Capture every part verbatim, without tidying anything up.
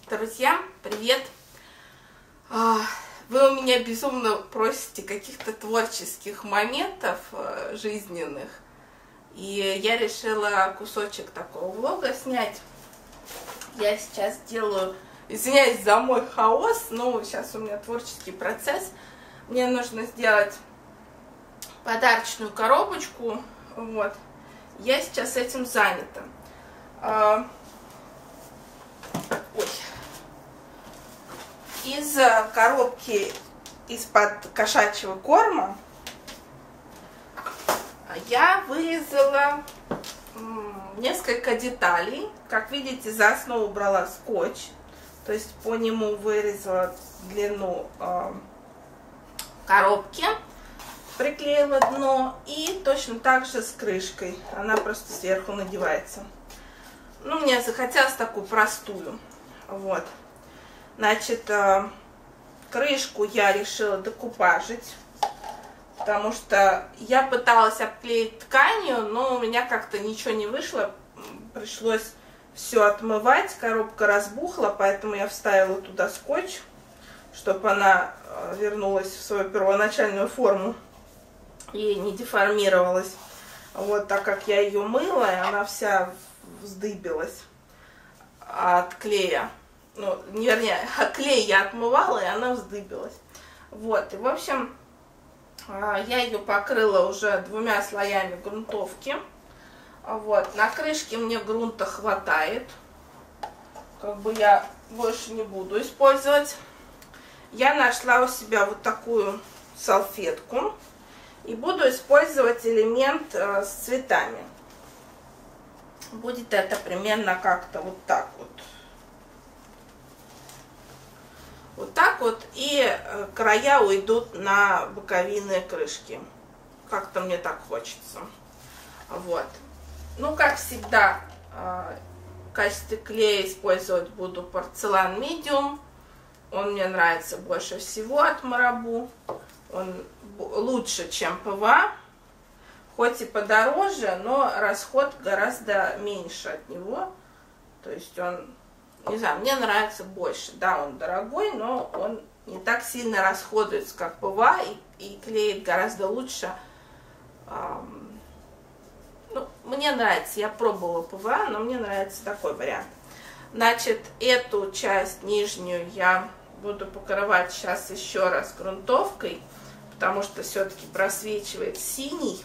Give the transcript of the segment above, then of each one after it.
Друзья, привет! Вы у меня безумно просите каких-то творческих моментов жизненных, и я решила кусочек такого влога снять. Я сейчас делаю, извиняюсь за мой хаос, но сейчас у меня творческий процесс. Мне нужно сделать подарочную коробочку, вот. Я сейчас этим занята. Ой. Из коробки из-под кошачьего корма я вырезала несколько деталей. Как видите, за основу брала скотч, то есть по нему вырезала длину э, коробки, приклеила дно, и точно так же с крышкой. Она просто сверху надевается. Ну, мне захотелось такую простую. Вот. Значит, э, крышку я решила декупажить, потому что я пыталась обклеить тканью, но у меня как-то ничего не вышло. Пришлось все отмывать, коробка разбухла, поэтому я вставила туда скотч, чтобы она вернулась в свою первоначальную форму и не деформировалась. Вот, так как я ее мыла, и она вся вздыбилась от клея. Ну, не, вернее, клей я отмывала, и она вздыбилась. Вот, и в общем, я ее покрыла уже двумя слоями грунтовки. Вот, на крышке мне грунта хватает. Как бы я больше не буду использовать. Я нашла у себя вот такую салфетку. И буду использовать элемент с цветами. Будет это примерно как-то вот так вот. Вот так вот, и края уйдут на боковинные крышки. Как-то мне так хочется. Вот. Ну, как всегда, в качестве клея использовать буду порцелан медиум. Он мне нравится больше всего от Марабу. Он лучше, чем ПВА. Хоть и подороже, но расход гораздо меньше от него. То есть он... Не знаю, мне нравится больше. Да, он дорогой, но он не так сильно расходуется, как ПВА, и, и клеит гораздо лучше. Эм, ну, мне нравится, я пробовала ПВА, но мне нравится такой вариант. Значит, эту часть нижнюю я буду покрывать сейчас еще раз грунтовкой, потому что все-таки просвечивает синий.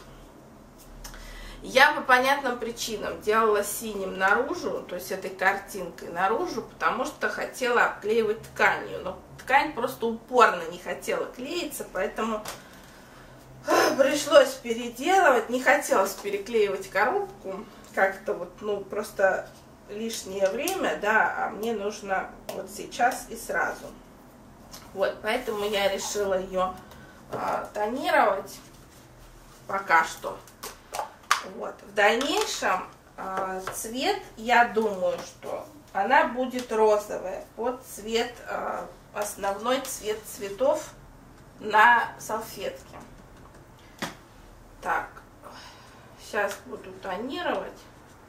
Я по понятным причинам делала синим наружу, то есть этой картинкой наружу, потому что хотела обклеивать тканью. Но ткань просто упорно не хотела клеиться, поэтому пришлось переделывать. Не хотелось переклеивать коробку, как-то вот, ну, просто лишнее время, да, а мне нужно вот сейчас и сразу. Вот, поэтому я решила ее а, тонировать пока что. Вот. В дальнейшем э, цвет, я думаю, что она будет розовая под цвет, э, основной цвет цветов на салфетке. Так, сейчас буду тонировать.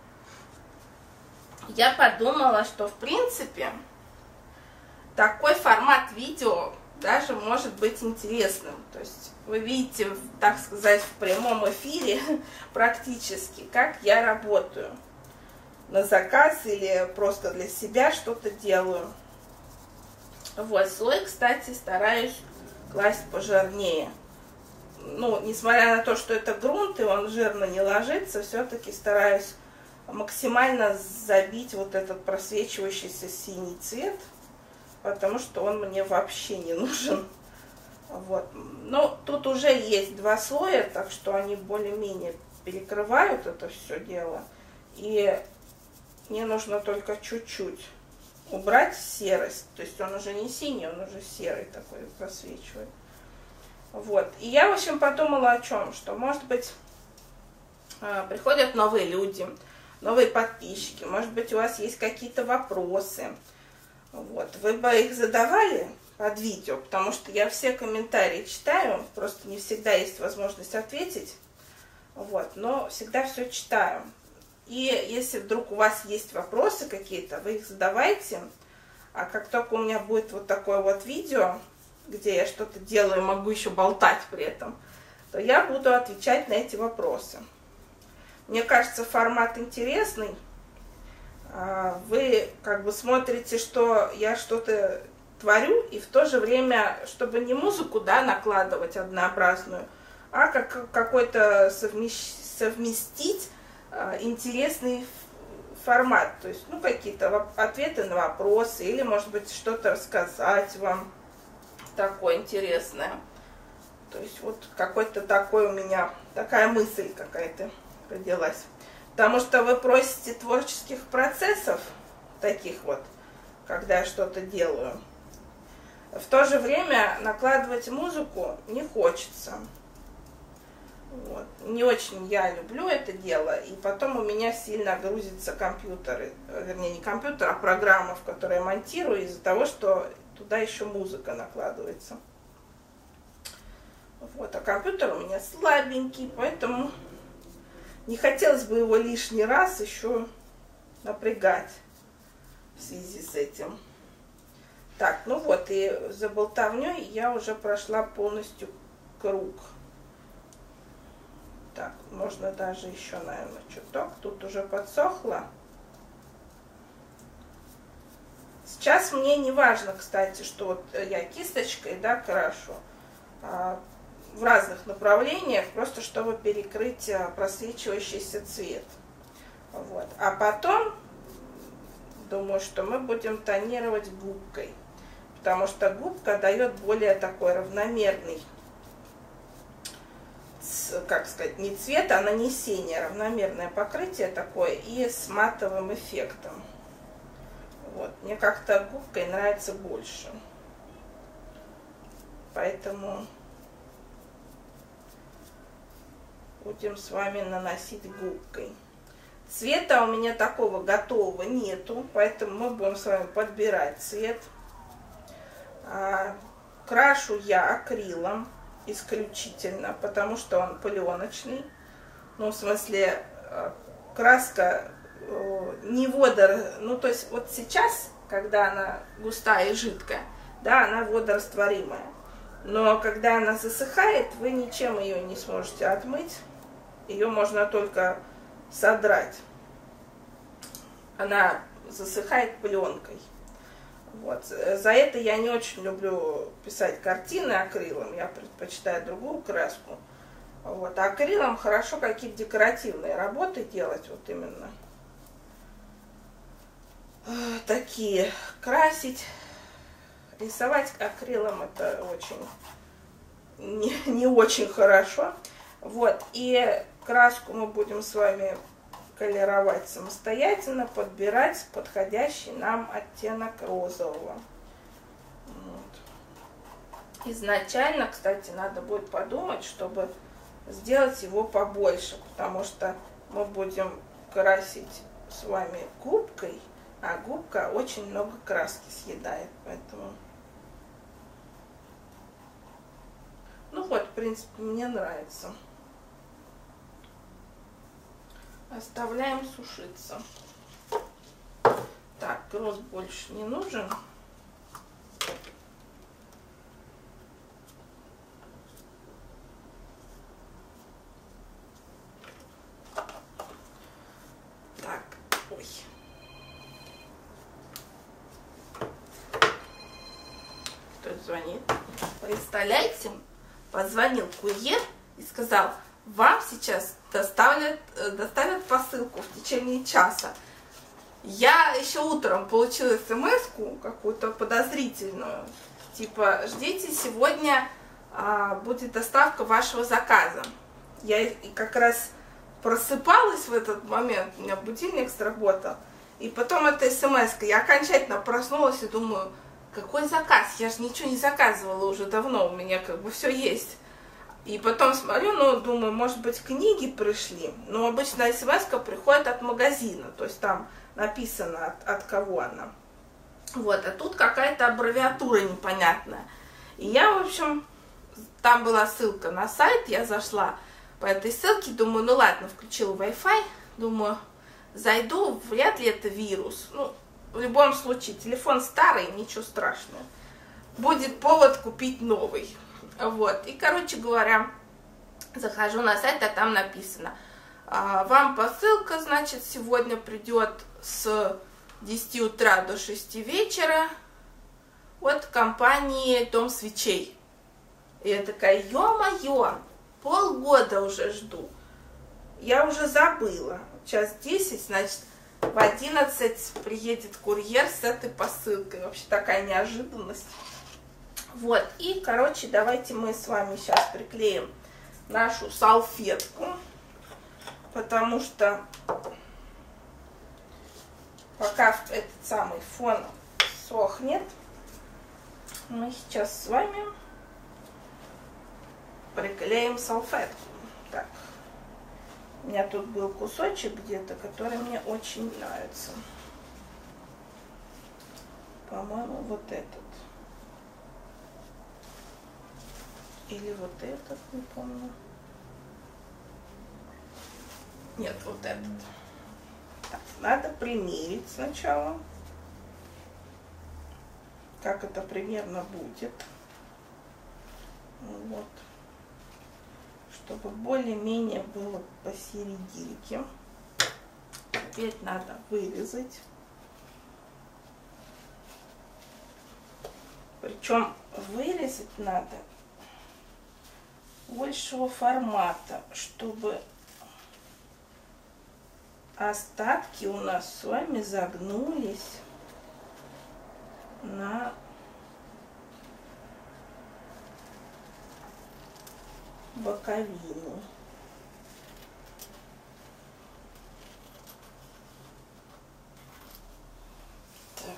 Я подумала, что в принципе такой формат видео даже может быть интересным. То есть вы видите, так сказать, в прямом эфире практически, как я работаю на заказ или просто для себя что-то делаю. Вот, слой, кстати, стараюсь класть пожирнее. Ну, несмотря на то, что это грунт, и он жирно не ложится, все-таки стараюсь максимально забить вот этот просвечивающийся синий цвет, потому что он мне вообще не нужен. Вот. Но тут уже есть два слоя, так что они более-менее перекрывают это все дело. И мне нужно только чуть-чуть убрать серость. То есть он уже не синий, он уже серый такой просвечивает. Вот. И я, в общем, подумала о чем, что, может быть, приходят новые люди, новые подписчики, может быть, у вас есть какие-то вопросы. Вот. Вы бы их задавали под видео, потому что я все комментарии читаю, просто не всегда есть возможность ответить, вот, но всегда все читаю. И если вдруг у вас есть вопросы какие-то, вы их задавайте, А как только у меня будет вот такое вот видео, где я что-то делаю, могу еще болтать при этом, то я буду отвечать на эти вопросы. Мне кажется, формат интересный. Вы как бы смотрите, что я что-то творю, и в то же время, чтобы не музыку, да, накладывать однообразную, а как какой-то совместить интересный формат, то есть, ну, какие-то ответы на вопросы, или, может быть, что-то рассказать вам такое интересное. То есть, вот какой-то такой у меня, такая мысль какая-то родилась. Потому что вы просите творческих процессов, таких вот, когда я что-то делаю. В то же время накладывать музыку не хочется. Вот. Не очень я люблю это дело, и потом у меня сильно грузится компьютер, вернее не компьютер, а программа, в которой я монтирую, из-за того, что туда еще музыка накладывается. Вот. А компьютер у меня слабенький, поэтому не хотелось бы его лишний раз еще напрягать в связи с этим. Так, ну вот, и за болтовней я уже прошла полностью круг. Так, можно даже еще, наверное, чуток. Тут уже подсохло. Сейчас мне не важно, кстати, что вот я кисточкой, да, крашу а, в разных направлениях, просто чтобы перекрыть просвечивающийся цвет. Вот. А потом, думаю, что мы будем тонировать губкой, потому что губка дает более такой равномерный, как сказать, не цвет, а нанесение, равномерное покрытие такое и с матовым эффектом. Вот. Мне как-то губкой нравится больше. Поэтому будем с вами наносить губкой. Цвета у меня такого готового нету, поэтому мы будем с вами подбирать цвет. Крашу я акрилом исключительно, потому что он пленочный. Ну, в смысле, краска не водор... Ну, то есть, вот сейчас, когда она густая и жидкая, да, она водорастворимая. Но когда она засыхает, вы ничем ее не сможете отмыть. Ее можно только содрать. Она засыхает пленкой. Вот. За это я не очень люблю писать картины акрилом, я предпочитаю другую краску. Вот. А акрилом хорошо какие-то декоративные работы делать, вот именно такие, красить, рисовать акрилом это очень не, не очень хорошо. Вот. И краску мы будем с вами колеровать самостоятельно, подбирать подходящий нам оттенок розового. Вот. Изначально, кстати, надо будет подумать, чтобы сделать его побольше, потому что мы будем красить с вами губкой, а губка очень много краски съедает, поэтому... Ну вот, в принципе, мне нравится. Оставляем сушиться. Так, груз больше не нужен. Так, ой. Кто-то звонит. Представляете, позвонил курьер и сказал: вам сейчас доставят, доставят посылку в течение часа. Я еще утром получила смс-ку какую-то подозрительную. Типа, ждите, сегодня а, будет доставка вашего заказа. Я как раз просыпалась в этот момент, у меня будильник сработал. И потом эта смс-ка, я окончательно проснулась и думаю, какой заказ? Я же ничего не заказывала уже давно, у меня как бы все есть. И потом смотрю, ну, думаю, может быть, книги пришли. Но обычно смс-ка приходит от магазина, то есть там написано, от, от кого она. Вот, а тут какая-то аббревиатура непонятная. И я, в общем, там была ссылка на сайт, я зашла по этой ссылке, думаю, ну ладно, включила Wi-Fi, думаю, зайду, вряд ли это вирус. Ну, в любом случае, телефон старый, ничего страшного. Будет повод купить новый. Вот. И, короче говоря, захожу на сайт, а там написано: вам посылка, значит, сегодня придет с десяти утра до шести вечера от компании Дом свечей. И я такая: ё-моё, полгода уже жду. Я уже забыла. Сейчас десять, значит, в одиннадцать приедет курьер с этой посылкой. Вообще такая неожиданность. Вот, и, короче, давайте мы с вами сейчас приклеим нашу салфетку, потому что пока этот самый фон сохнет, мы сейчас с вами приклеим салфетку. Так, у меня тут был кусочек где-то, который мне очень нравится. По-моему, вот этот. Или вот этот, не помню. Нет, вот этот. Так, надо примерить сначала, как это примерно будет. Вот. Чтобы более-менее было посерединке. Теперь надо вырезать. Причем вырезать надо большего формата, чтобы остатки у нас с вами загнулись на боковину. Так.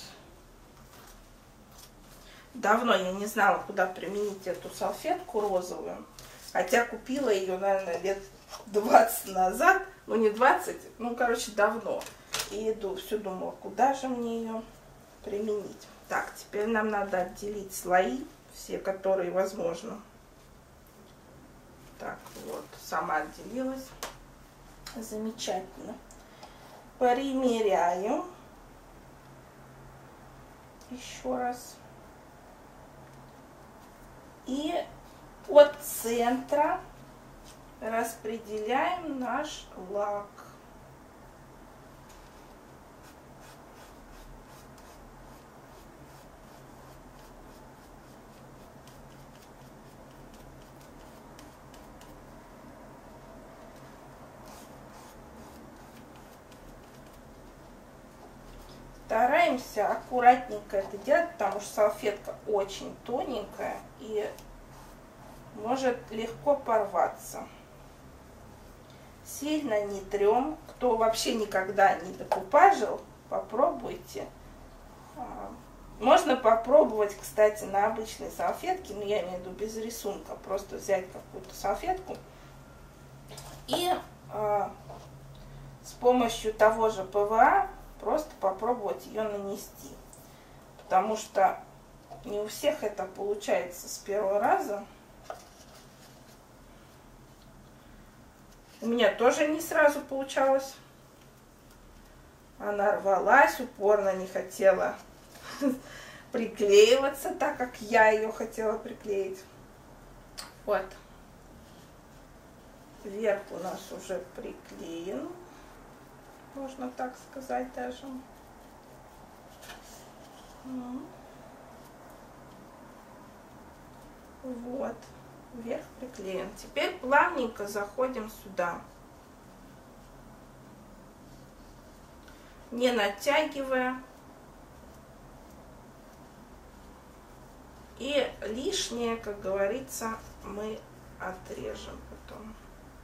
Давно я не знала, куда применить эту салфетку розовую, хотя купила ее, наверное, лет двадцать назад, ну не двадцать, ну короче давно. И иду, все думала, куда же мне ее применить. Так, теперь нам надо отделить слои, все, которые возможно. Так, вот, сама отделилась. Замечательно. Примеряю. Еще раз. И от центра распределяем наш лак. Стараемся аккуратненько это делать, потому что салфетка очень тоненькая и может легко порваться. Сильно не трем. Кто вообще никогда не декупажил, попробуйте. Можно попробовать, кстати, на обычной салфетке, но я имею в виду без рисунка. Просто взять какую-то салфетку и э, с помощью того же ПВА просто попробовать ее нанести. Потому что не у всех это получается с первого раза. У меня тоже не сразу получалось. Она рвалась, упорно не хотела приклеиваться так, как я ее хотела приклеить. Вот. Верх у нас уже приклеен. Можно так сказать даже. Вот. Верх приклеен. Теперь плавненько заходим сюда. Не натягивая. И лишнее, как говорится, мы отрежем потом.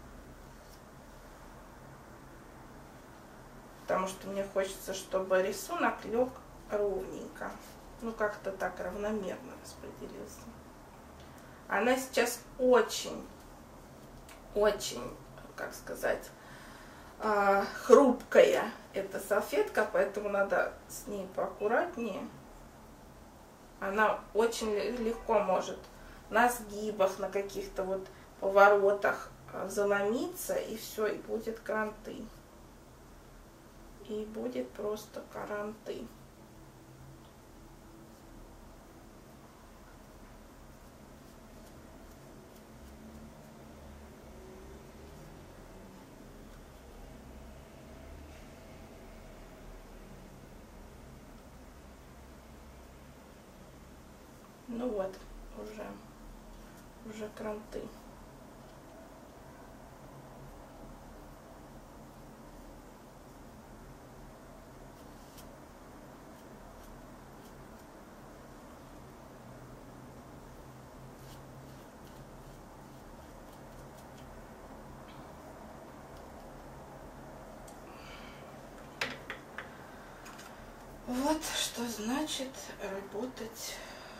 Потому что мне хочется, чтобы рисунок лег ровненько. Ну, как-то так равномерно распределился. Она сейчас очень, очень, как сказать, хрупкая, эта салфетка, поэтому надо с ней поаккуратнее. Она очень легко может на сгибах, на каких-то вот поворотах заломиться, и все, и будет кранты. и будет просто каранты. Ну вот, уже, уже кранты. Вот что значит работать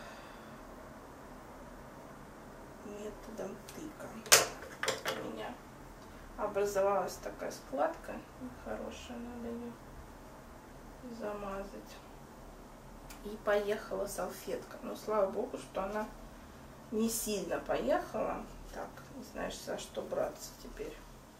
методом тыка. У меня образовалась такая складка хорошая, надо ее замазать. И поехала салфетка. Но слава богу, что она не сильно поехала. Так, не знаешь, за что браться теперь.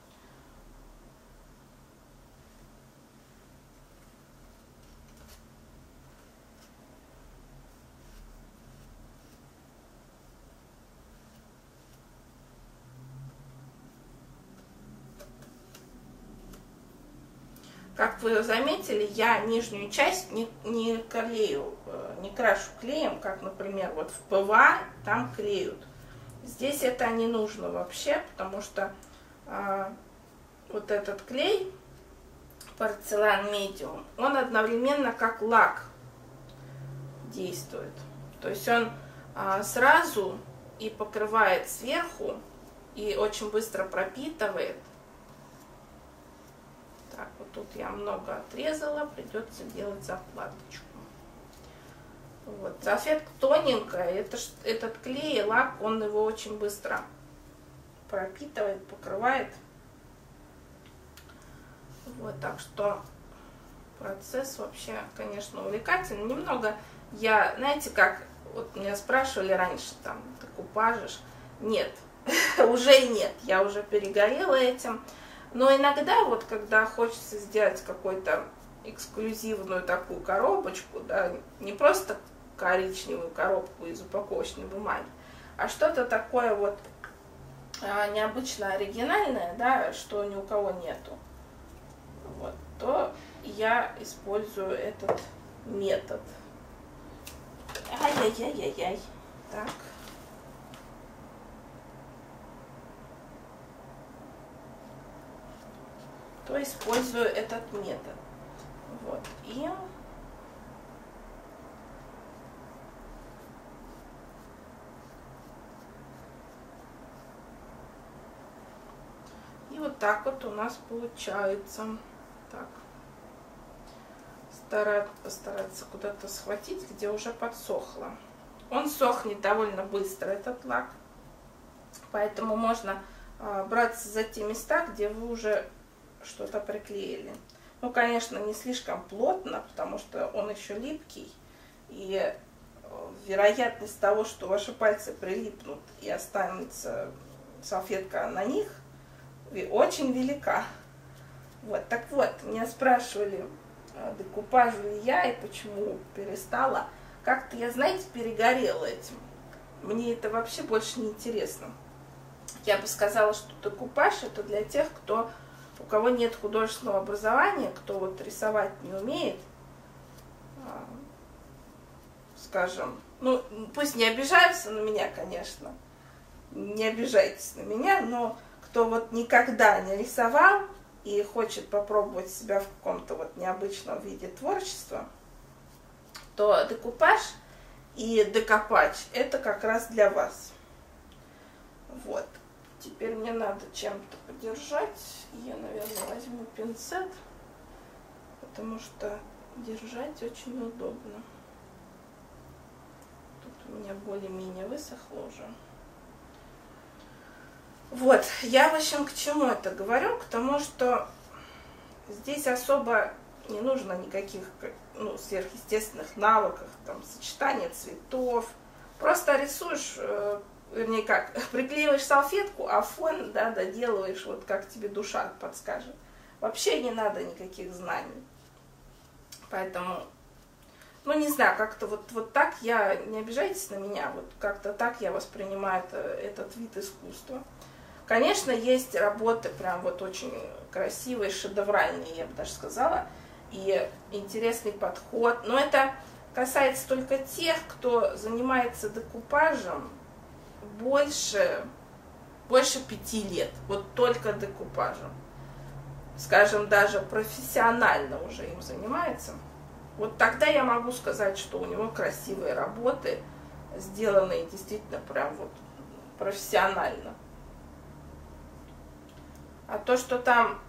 Как вы заметили, я нижнюю часть не, не клею, не крашу клеем, как, например, вот в ПВА там клеют. Здесь это не нужно вообще, потому что а, вот этот клей, порцелан медиум, он одновременно как лак действует. То есть он а, сразу и покрывает сверху, и очень быстро пропитывает. Так, вот тут я много отрезала, придется делать закладочку. Вот. Салфетка тоненькая, это, этот клей, лак, он его очень быстро пропитывает, покрывает. Вот, так что процесс вообще, конечно, увлекательный. Немного я, знаете, как, вот меня спрашивали раньше, там, ты купажишь? Нет, уже нет, я уже перегорела этим. Но иногда, вот когда хочется сделать какую-то эксклюзивную такую коробочку, да, не просто коричневую коробку из упаковочной бумаги, а что-то такое вот а, необычно оригинальное, да, что ни у кого нету, вот, то я использую этот метод. Ай-яй-яй-яй-яй. Так. То использую этот метод. Вот. И и вот так вот у нас получается. Так. Стараться, постараться куда-то схватить, где уже подсохло. Он сохнет довольно быстро, этот лак. Поэтому можно а, браться за те места, где вы уже что-то приклеили. Ну, конечно, не слишком плотно, потому что он еще липкий. И вероятность того, что ваши пальцы прилипнут и останется салфетка на них, очень велика. Вот, так вот, меня спрашивали, декупажу ли я и почему перестала. Как-то я, знаете, перегорела этим. Мне это вообще больше не интересно. Я бы сказала, что декупаж это для тех, кто у кого нет художественного образования, кто вот рисовать не умеет, скажем, ну, пусть не обижаются на меня, конечно, не обижайтесь на меня, но кто вот никогда не рисовал и хочет попробовать себя в каком-то вот необычном виде творчества, то декупаж и декопач это как раз для вас. Вот. Теперь мне надо чем-то подержать. Я, наверное, возьму пинцет, потому что держать очень удобно. Тут у меня более-менее высохло уже. Вот, я, в общем, к чему это говорю? К тому, что здесь особо не нужно никаких, ну, сверхъестественных навыков, там, сочетания цветов. Просто рисуешь... Вернее, как, приклеиваешь салфетку, а фон, да, доделываешь, вот как тебе душа подскажет. Вообще не надо никаких знаний. Поэтому, ну не знаю, как-то вот, вот так я, не обижайтесь на меня, вот как-то так я воспринимаю это, этот вид искусства. Конечно, есть работы прям вот очень красивые, шедевральные, я бы даже сказала, и интересный подход, но это касается только тех, кто занимается декупажем больше, больше пяти лет, вот только декупажем. Скажем, даже профессионально уже им занимается. Вот тогда я могу сказать, что у него красивые работы, сделанные действительно прям вот профессионально. А то, что там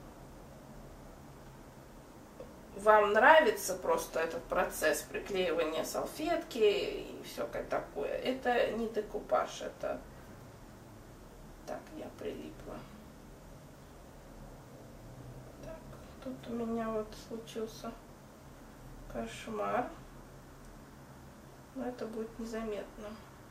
вам нравится просто этот процесс приклеивания салфетки и все такое, это не декупаж, это... Так, я прилипла. Так, тут у меня вот случился кошмар, но это будет незаметно.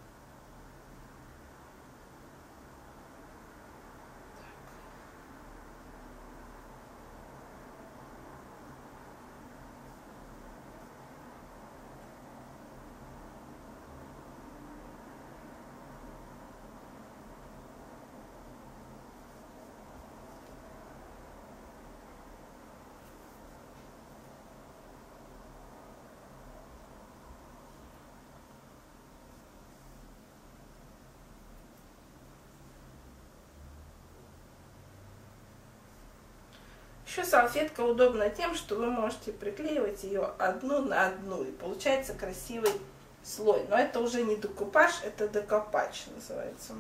Еще салфетка удобна тем, что вы можете приклеивать ее одну на одну, и получается красивый слой. Но это уже не декупаж, это декопач называется.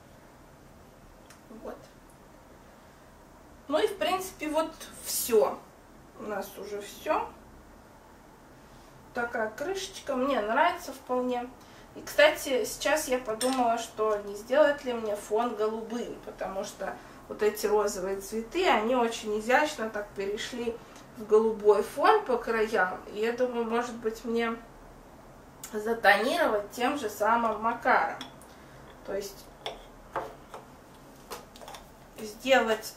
Вот. Ну и в принципе вот все. У нас уже все. Такая крышечка, мне нравится вполне. И, кстати, сейчас я подумала, что не сделать ли мне фон голубым, потому что вот эти розовые цветы, они очень изящно так перешли в голубой фон по краям. И я думаю, может быть, мне затонировать тем же самым макаром. То есть сделать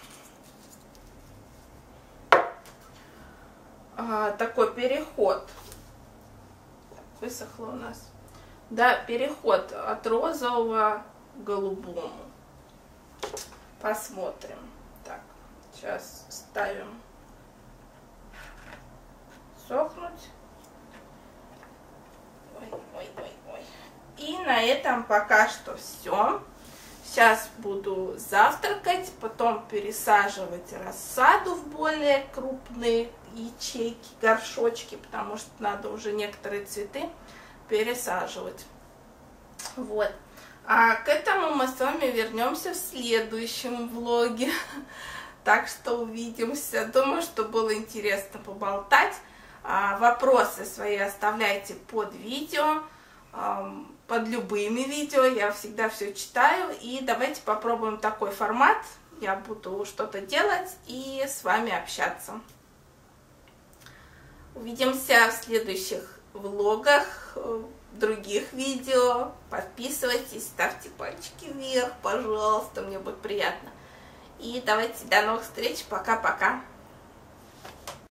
а, такой переход. Высохло у нас. Да, переход от розового к голубому. Посмотрим. Так, сейчас ставим сохнуть. Ой, ой, ой, ой. И на этом пока что все. Сейчас буду завтракать, потом пересаживать рассаду в более крупные ячейки, горшочки, потому что надо уже некоторые цветы пересаживать. Вот. А к этому мы с вами вернемся в следующем влоге. Так что увидимся. Думаю, что было интересно поболтать. Вопросы свои оставляйте под видео, под любыми видео. Я всегда все читаю. И давайте попробуем такой формат. Я буду что-то делать и с вами общаться. Увидимся в следующих влогах, других видео. Подписывайтесь, ставьте пальчики вверх, пожалуйста, мне будет приятно. И давайте до новых встреч, пока-пока.